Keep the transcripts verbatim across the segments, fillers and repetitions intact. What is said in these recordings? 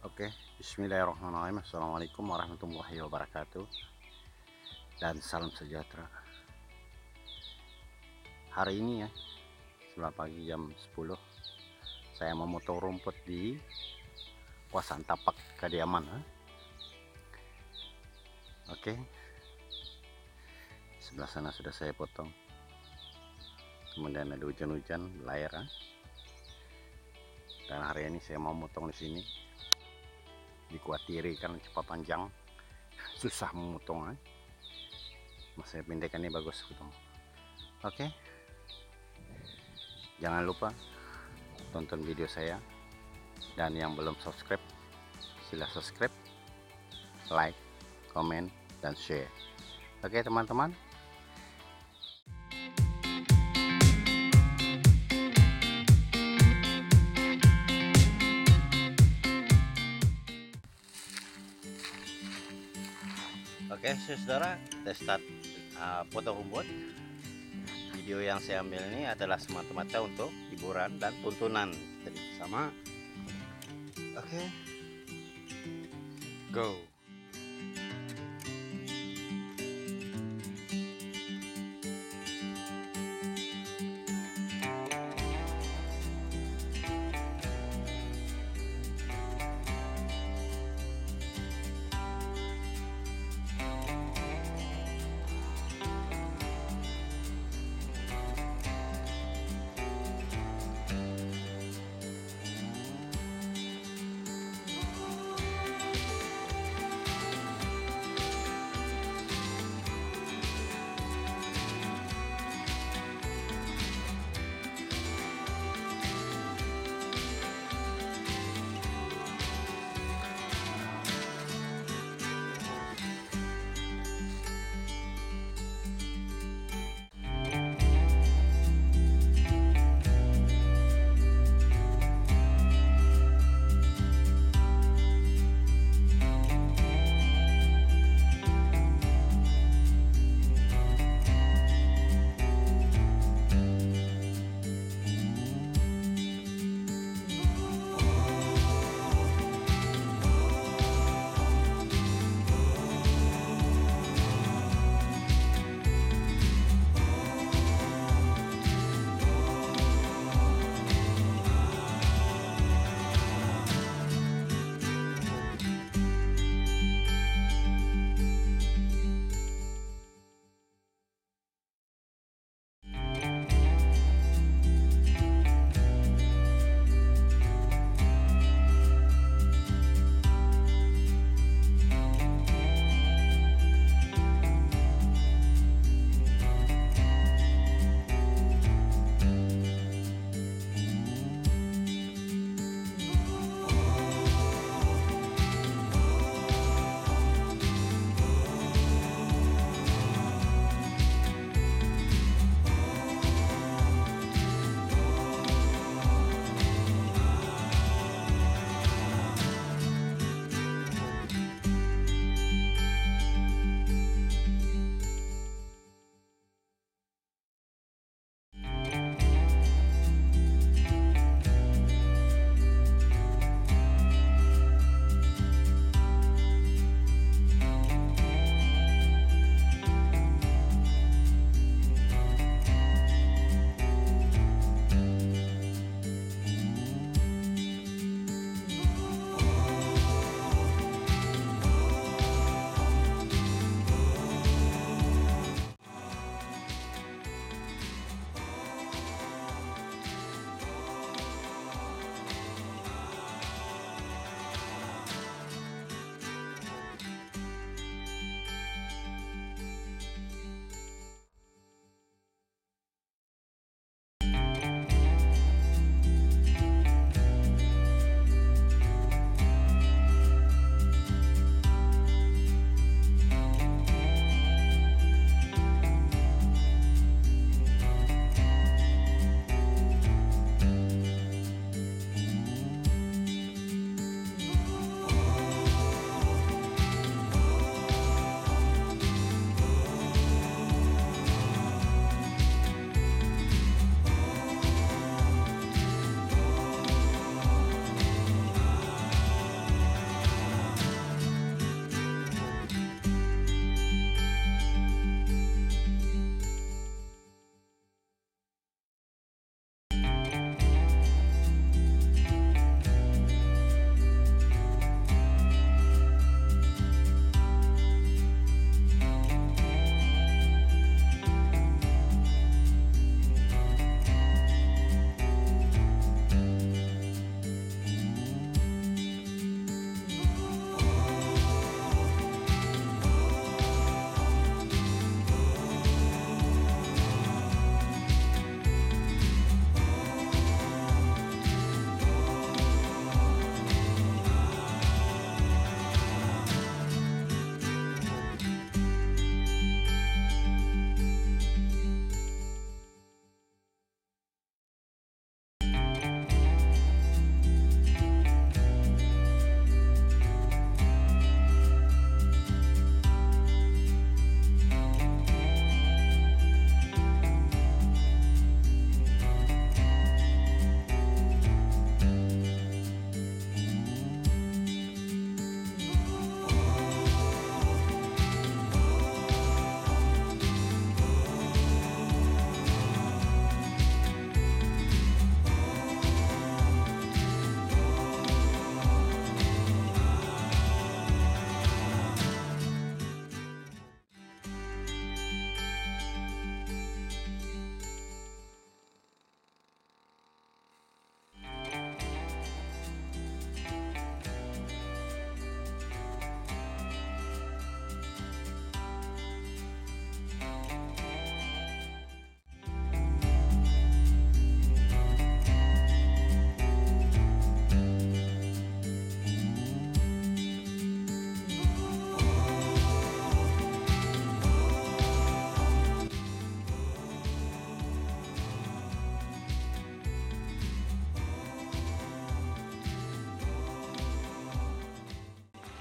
Oke, bismillahirrahmanirrahim. Assalamualaikum warahmatullahi wabarakatuh. Dan salam sejahtera. Hari ini ya, setelah pagi jam sepuluh, saya memotong rumput di kawasan tapak kediaman. Ha? Oke, sebelah sana sudah saya potong. Kemudian ada hujan-hujan, layar. Ha? Dan hari ini saya mau motong di sini. Dikuatiri karena cepat panjang, susah memotong. Ha? Mas saya pindahkan ini bagus potong. Oke, jangan lupa tonton video saya, dan yang belum subscribe silahkan subscribe, like, komen, dan share. Oke teman-teman, oke saudara, kita start uh, potong rumput. Video yang saya ambil ini adalah semata-mata untuk hiburan dan tuntunan kita bersama. Oke, go.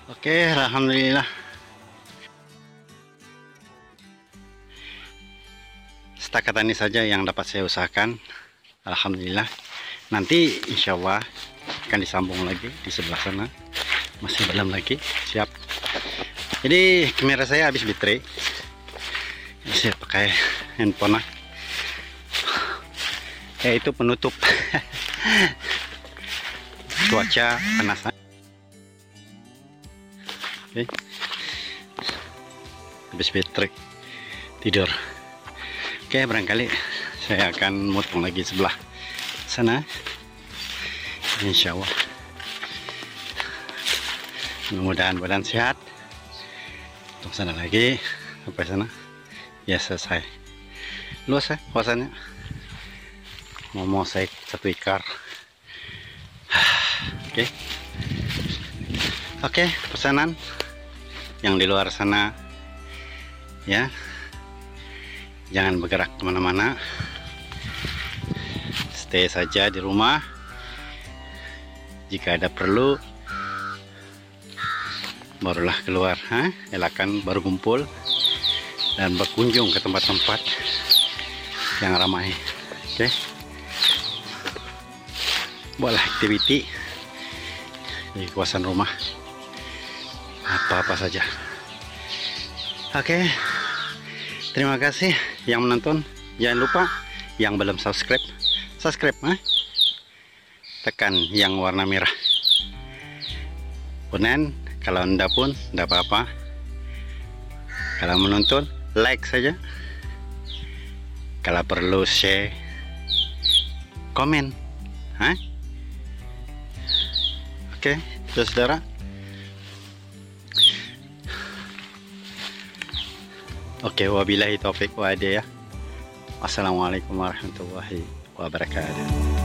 Oke, alhamdulillah. Setakat ini saja yang dapat saya usahakan. Alhamdulillah. Nanti insya Allah akan disambung lagi di sebelah sana. Masih dalam lagi. Siap. Jadi kamera saya habis baterai. Saya pakai handphone. Ya itu penutup. Cuaca panas. Oke. Habis baterai. Tidur. Oke, barangkali saya akan motong lagi sebelah sana. Insya Allah. Mudah-mudahan badan sehat. Untuk sana lagi sampai sana. Ya selesai. Luas ya kawasannya. Mau mosaik satu ekar. Oke. Oke, pesanan yang di luar sana ya. Jangan bergerak kemana-mana, stay saja di rumah. Jika ada perlu barulah keluar, ha? Elakan baru kumpul dan berkunjung ke tempat-tempat yang ramai. Oke, buatlah aktiviti di kawasan rumah, apa-apa saja. Oke, terima kasih yang menonton. Jangan lupa yang belum subscribe, subscribe, eh? Tekan yang warna merah. Punan, kalau anda pun tidak apa-apa. Kalau menonton, like saja. Kalau perlu share, komen, eh? Oke, saudara. Oke, wabillahi taufik wa hidayah. Assalamualaikum warahmatullahi wabarakatuh.